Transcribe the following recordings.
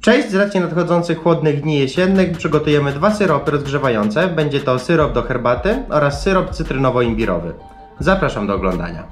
Cześć, z racji nadchodzących chłodnych dni jesiennych przygotujemy dwa syropy rozgrzewające. Będzie to syrop do herbaty oraz syrop cytrynowo-imbirowy. Zapraszam do oglądania.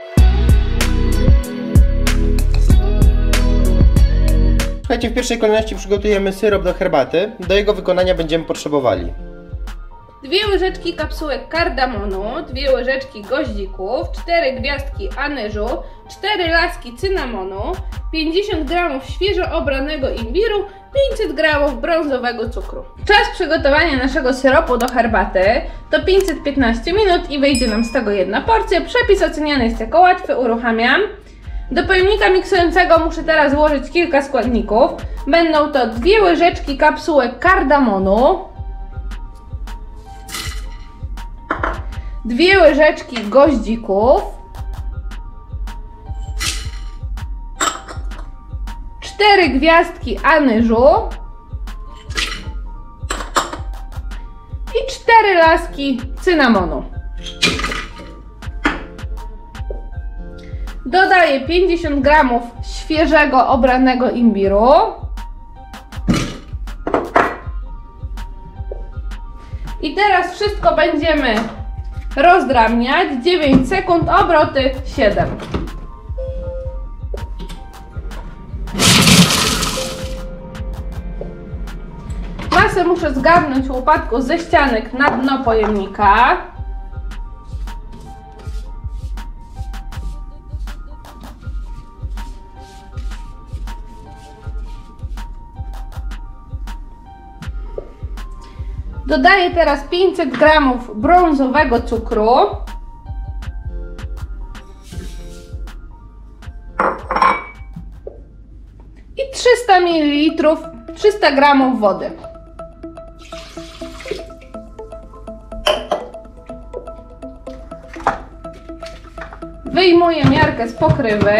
Słuchajcie, w pierwszej kolejności przygotujemy syrop do herbaty. Do jego wykonania będziemy potrzebowali 2 łyżeczki kapsułek kardamonu, 2 łyżeczki goździków, 4 gwiazdki anyżu, 4 laski cynamonu, 50 g świeżo obranego imbiru, 500 g brązowego cukru. Czas przygotowania naszego syropu do herbaty to 515 minut i wyjdzie nam z tego jedna porcja. Przepis oceniany jest jako łatwy, uruchamiam. Do pojemnika miksującego muszę teraz włożyć kilka składników. Będą to 2 łyżeczki kapsułek kardamonu, 2 łyżeczki goździków, 4 gwiazdki anyżu i 4 laski cynamonu. Dodaję 50 g świeżego obranego imbiru. I teraz wszystko będziemy rozdrabniać. 9 sekund, obroty 7. Masę muszę zgarnąć łopatką ze ścianek na dno pojemnika. Dodaję teraz 500 g brązowego cukru i 300 ml, 300 g wody. Wyjmuję miarkę z pokrywy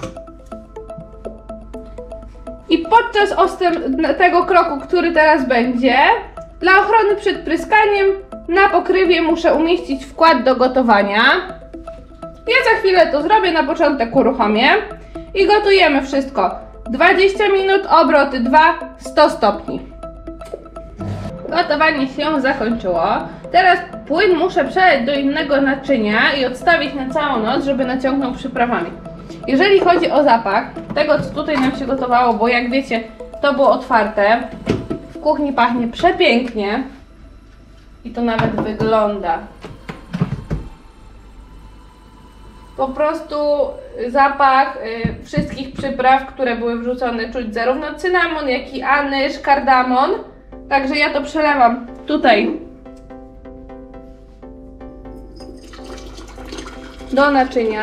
i podczas tego kroku, który teraz będzie, dla ochrony przed pryskaniem na pokrywie muszę umieścić wkład do gotowania. Ja za chwilę to zrobię, na początek uruchomię i gotujemy wszystko 20 minut, obroty 2, 100 stopni. Gotowanie się zakończyło. Teraz płyn muszę przelać do innego naczynia i odstawić na całą noc, żeby naciągnął przyprawami. Jeżeli chodzi o zapach tego, co tutaj nam się gotowało, bo jak wiecie, to było otwarte, w kuchni pachnie przepięknie i to nawet wygląda. Po prostu zapach wszystkich przypraw, które były wrzucone, czuć zarówno cynamon, jak i anyż, kardamon. Także ja to przelewam tutaj do naczynia.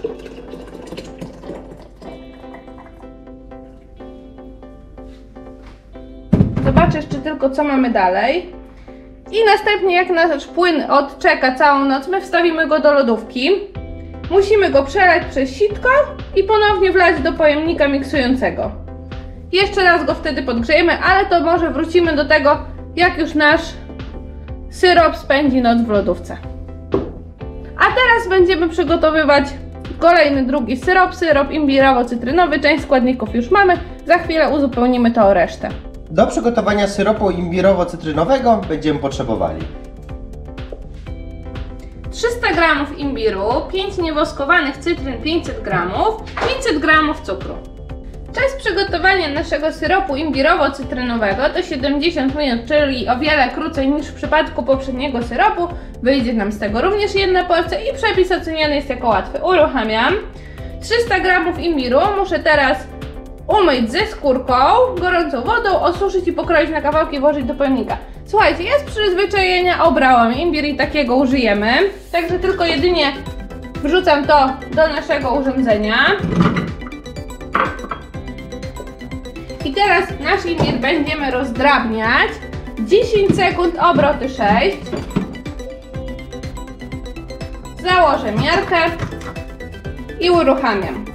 Zobaczę jeszcze tylko, co mamy dalej. I następnie, jak nasz płyn odczeka całą noc, my wstawimy go do lodówki. Musimy go przelać przez sitko i ponownie wlać do pojemnika miksującego. Jeszcze raz go wtedy podgrzejemy, ale to może wrócimy do tego, jak już nasz syrop spędzi noc w lodówce. A teraz będziemy przygotowywać kolejny, drugi syrop, syrop imbirowo-cytrynowy. Część składników już mamy, za chwilę uzupełnimy to o resztę. Do przygotowania syropu imbirowo-cytrynowego będziemy potrzebowali 300 g imbiru, 5 niewoskowanych cytryn 500 g, 500 g cukru. Czas przygotowania naszego syropu imbirowo-cytrynowego to 70 minut, czyli o wiele krócej niż w przypadku poprzedniego syropu. Wyjdzie nam z tego również jedna porcja i przepis oceniany jest jako łatwy. Uruchamiam. 300 g imbiru muszę teraz umyć ze skórką, gorącą wodą, osuszyć i pokroić na kawałki i włożyć do pojemnika. Słuchajcie, ja z przyzwyczajenia obrałam imbir i takiego użyjemy, także tylko jedynie wrzucam to do naszego urządzenia. I teraz nasz imbir będziemy rozdrabniać. 10 sekund, obroty 6. Założę miarkę i uruchamiam.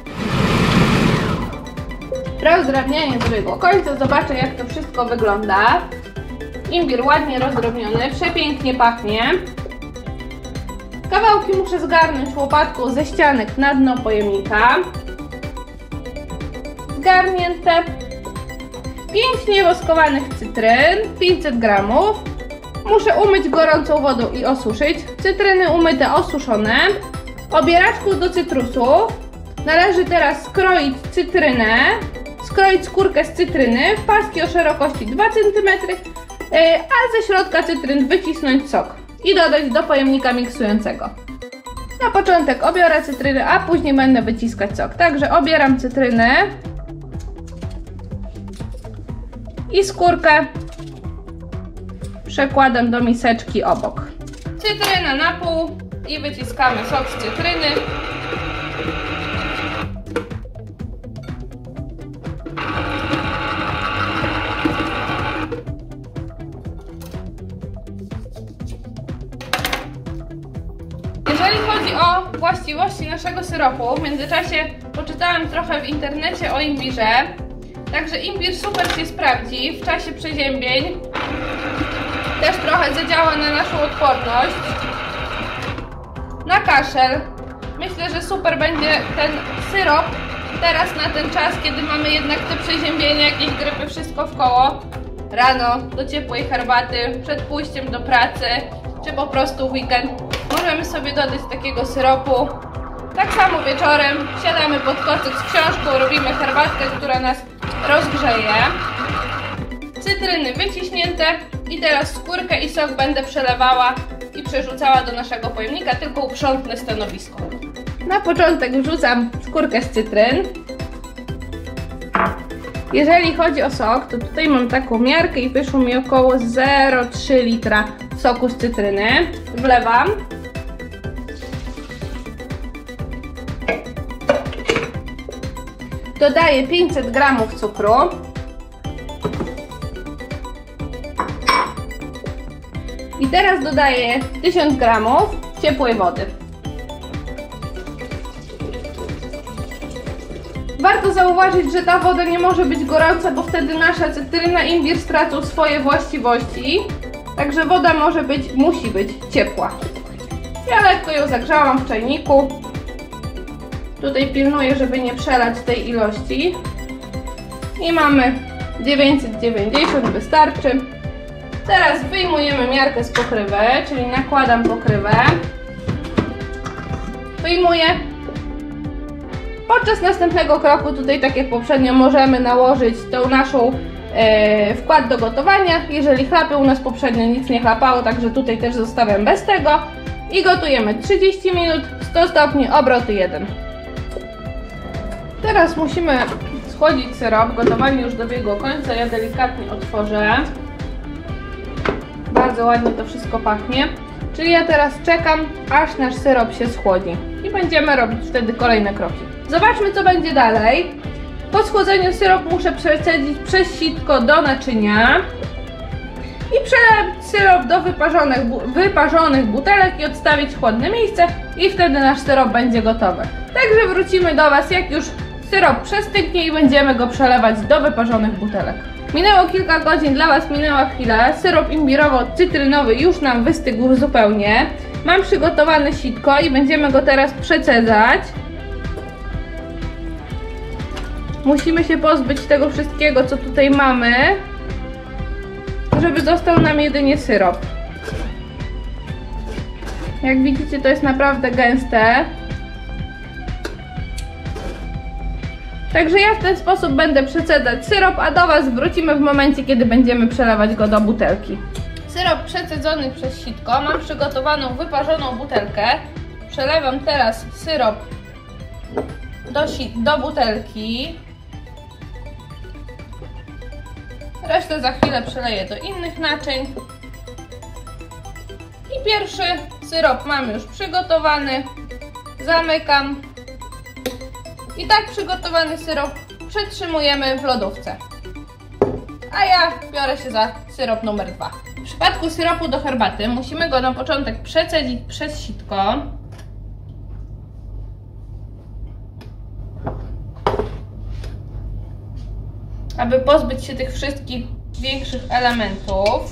Rozdrabnianie dobiegło końca, zobaczę, jak to wszystko wygląda. Imbir ładnie rozdrobniony, przepięknie pachnie. Kawałki muszę zgarnąć łopatką ze ścianek na dno pojemnika. Zgarnięte. 5 niewoskowanych cytryn, 500 gramów. Muszę umyć gorącą wodą i osuszyć. Cytryny umyte, osuszone. Obieraczków do cytrusów. Należy teraz skroić cytrynę, skroić skórkę z cytryny w paski o szerokości 2 cm, a ze środka cytryn wycisnąć sok i dodać do pojemnika miksującego. Na początek obiorę cytryny, a później będę wyciskać sok. Także obieram cytrynę i skórkę przekładam do miseczki obok. Cytrynę na pół i wyciskamy sok z cytryny. Jeżeli chodzi o właściwości naszego syropu, w międzyczasie poczytałam trochę w internecie o imbirze. Także imbir super się sprawdzi w czasie przeziębień. Też trochę zadziała na naszą odporność. Na kaszel. Myślę, że super będzie ten syrop teraz na ten czas, kiedy mamy jednak te przeziębienia, jakieś grypy, wszystko w koło. Rano do ciepłej herbaty, przed pójściem do pracy, czy po prostu w weekend. Możemy sobie dodać takiego syropu. Tak samo wieczorem siadamy pod kocyk z książką, robimy herbatkę, która nas rozgrzeje. Cytryny wyciśnięte i teraz skórkę i sok będę przelewała i przerzucała do naszego pojemnika, tylko uprzątnę stanowisko. Na początek wrzucam skórkę z cytryn. Jeżeli chodzi o sok, to tutaj mam taką miarkę i wyszło mi około 0,3 litra soku z cytryny. Wlewam. Dodaję 500 gramów cukru. I teraz dodaję 1000 gramów ciepłej wody. Warto zauważyć, że ta woda nie może być gorąca, bo wtedy nasza cytryna i imbir stracą swoje właściwości. Także woda musi być ciepła. Ja lekko ją zagrzałam w czajniku. Tutaj pilnuję, żeby nie przelać tej ilości. I mamy 990, wystarczy. Teraz wyjmujemy miarkę z pokrywy, czyli nakładam pokrywę. Wyjmuję. Podczas następnego kroku, tutaj tak jak poprzednio, możemy nałożyć tą naszą wkład do gotowania. Jeżeli chlapy, u nas poprzednio nic nie chlapało, także tutaj też zostawiam bez tego. I gotujemy 30 minut, 100 stopni, obroty 1. Teraz musimy schłodzić syrop. Gotowanie już dobiegło końca. Ja delikatnie otworzę. Bardzo ładnie to wszystko pachnie. Czyli ja teraz czekam, aż nasz syrop się schłodzi. I będziemy robić wtedy kolejne kroki. Zobaczmy, co będzie dalej. Po schłodzeniu syrop muszę przecedzić przez sitko do naczynia. I przelać syrop do wyparzonych butelek i odstawić w chłodne miejsce. I wtedy nasz syrop będzie gotowy. Także wrócimy do Was, jak już syrop przestygnie i będziemy go przelewać do wyparzonych butelek. Minęło kilka godzin, dla Was minęła chwila. Syrop imbirowo-cytrynowy już nam wystygł zupełnie. Mam przygotowane sitko i będziemy go teraz przecedzać. Musimy się pozbyć tego wszystkiego, co tutaj mamy, żeby został nam jedynie syrop. Jak widzicie, to jest naprawdę gęste. Także ja w ten sposób będę przecedzać syrop, a do Was wrócimy w momencie, kiedy będziemy przelewać go do butelki. Syrop przecedzony przez sitko. Mam przygotowaną wyparzoną butelkę. Przelewam teraz syrop do butelki. Resztę za chwilę przeleję do innych naczyń. I pierwszy syrop mam już przygotowany. Zamykam. I tak przygotowany syrop przetrzymujemy w lodówce. A ja biorę się za syrop numer 2. W przypadku syropu do herbaty musimy go na początek przecedzić przez sitko. Aby pozbyć się tych wszystkich większych elementów.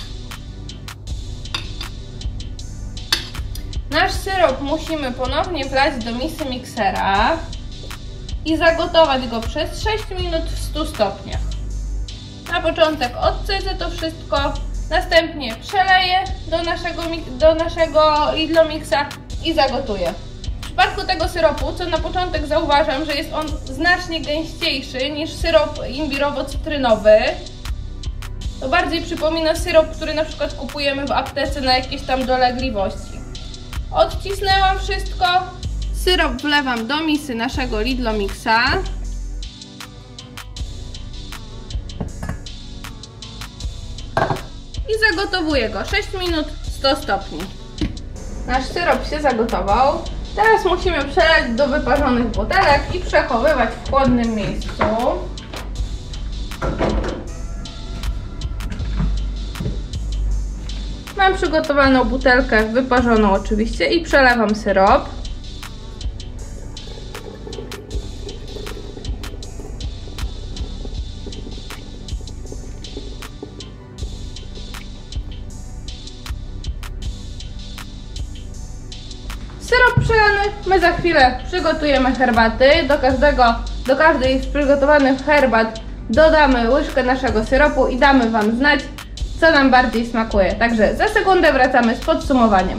Nasz syrop musimy ponownie wlać do misy miksera i zagotować go przez 6 minut w 100 stopniach. początek odcedzę to wszystko, następnie przeleję do naszego Lidlomixa i zagotuję. W przypadku tego syropu, co na początek zauważam, że jest on znacznie gęściejszy niż syrop imbirowo-cytrynowy. To bardziej przypomina syrop, który na przykład kupujemy w aptece na jakieś tam dolegliwości. Odcisnęłam wszystko. Syrop wlewam do misy naszego Lidlomixa. I zagotowuję go 6 minut 100 stopni. Nasz syrop się zagotował. Teraz musimy przelać do wyparzonych butelek i przechowywać w chłodnym miejscu. Mam przygotowaną butelkę wyparzoną oczywiście i przelewam syrop. Syrop przelany, my za chwilę przygotujemy herbaty. Do każdej z przygotowanych herbat dodamy łyżkę naszego syropu i damy Wam znać, co nam bardziej smakuje. Także za sekundę wracamy z podsumowaniem.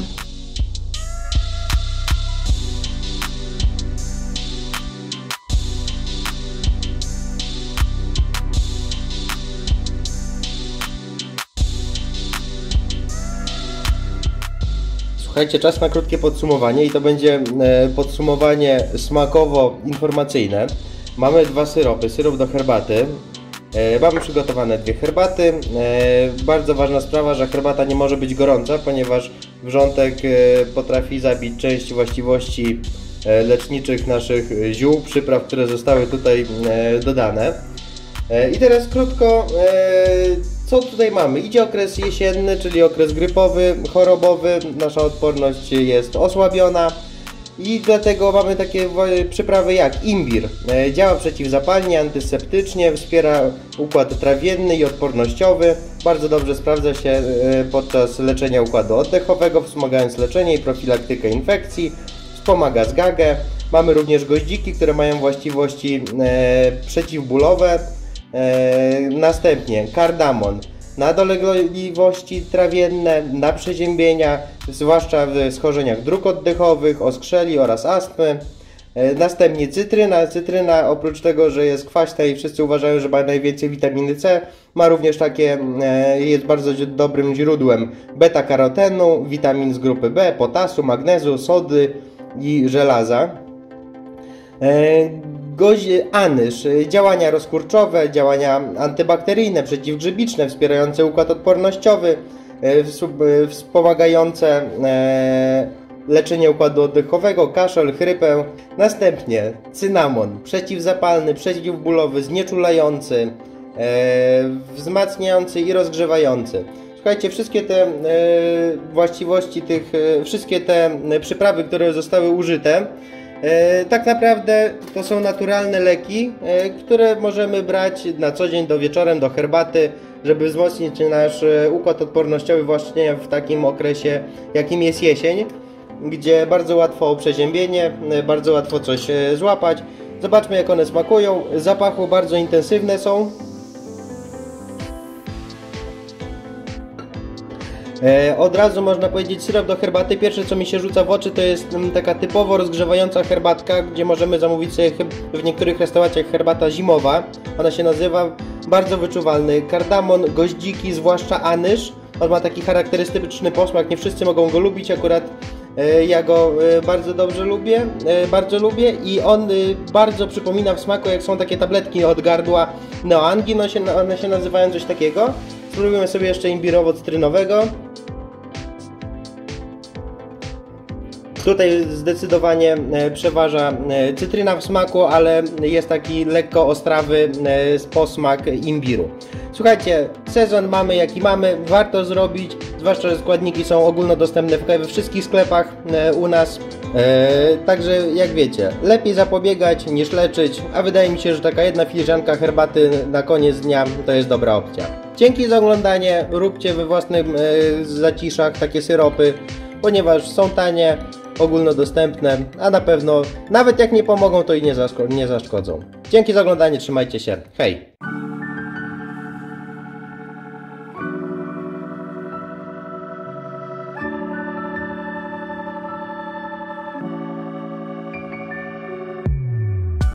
Słuchajcie, czas na krótkie podsumowanie i to będzie podsumowanie smakowo-informacyjne. Mamy dwa syropy, syrop do herbaty. Mamy przygotowane dwie herbaty. Bardzo ważna sprawa, że herbata nie może być gorąca, ponieważ wrzątek potrafi zabić część właściwości leczniczych naszych ziół, przypraw, które zostały tutaj dodane. I teraz krótko, co tutaj mamy? Idzie okres jesienny, czyli okres grypowy, chorobowy. Nasza odporność jest osłabiona. I dlatego mamy takie przyprawy jak imbir. Działa przeciwzapalnie, antyseptycznie, wspiera układ trawienny i odpornościowy. Bardzo dobrze sprawdza się podczas leczenia układu oddechowego, wspomagając leczenie i profilaktykę infekcji. Wspomaga zgagę. Mamy również goździki, które mają właściwości przeciwbólowe. Następnie kardamon. Na dolegliwości trawienne, na przeziębienia, zwłaszcza w schorzeniach dróg oddechowych, oskrzeli oraz astmy. Następnie cytryna. Cytryna oprócz tego, że jest kwaśna i wszyscy uważają, że ma najwięcej witaminy C, ma również jest bardzo dobrym źródłem beta-karotenu, witamin z grupy B, potasu, magnezu, sody i żelaza. Anyż. Działania rozkurczowe, działania antybakteryjne, przeciwgrzybiczne, wspierające układ odpornościowy, wspomagające leczenie układu oddechowego, kaszel, chrypę. Następnie cynamon, przeciwzapalny, przeciwbólowy, znieczulający, wzmacniający i rozgrzewający. Słuchajcie, wszystkie te właściwości wszystkie te przyprawy, które zostały użyte, tak naprawdę to są naturalne leki, które możemy brać na co dzień wieczorem do herbaty, żeby wzmocnić nasz układ odpornościowy właśnie w takim okresie, jakim jest jesień, gdzie bardzo łatwo o przeziębienie, bardzo łatwo coś złapać. Zobaczmy, jak one smakują. Zapachu bardzo intensywne są. Od razu można powiedzieć, syrop do herbaty, pierwsze co mi się rzuca w oczy, to jest taka typowo rozgrzewająca herbatka, gdzie możemy zamówić sobie w niektórych restauracjach herbata zimowa. Ona się nazywa, bardzo wyczuwalny kardamon, goździki, zwłaszcza anyż. On ma taki charakterystyczny posmak, nie wszyscy mogą go lubić, akurat ja go bardzo lubię i on bardzo przypomina w smaku, jak są takie tabletki od gardła Neoangin, one się nazywają coś takiego. Spróbujemy sobie jeszcze imbirowo-cytrynowego. Tutaj zdecydowanie przeważa cytryna w smaku, ale jest taki lekko ostrawy posmak imbiru. Słuchajcie, sezon mamy jaki mamy, warto zrobić, zwłaszcza, że składniki są ogólnodostępne we wszystkich sklepach u nas. Także jak wiecie, lepiej zapobiegać niż leczyć, a wydaje mi się, że taka jedna filiżanka herbaty na koniec dnia to jest dobra opcja. Dzięki za oglądanie, róbcie we własnych zaciszach takie syropy, ponieważ są tanie, ogólnodostępne, a na pewno nawet jak nie pomogą, to i nie zaszkodzą. Dzięki za oglądanie, trzymajcie się, hej!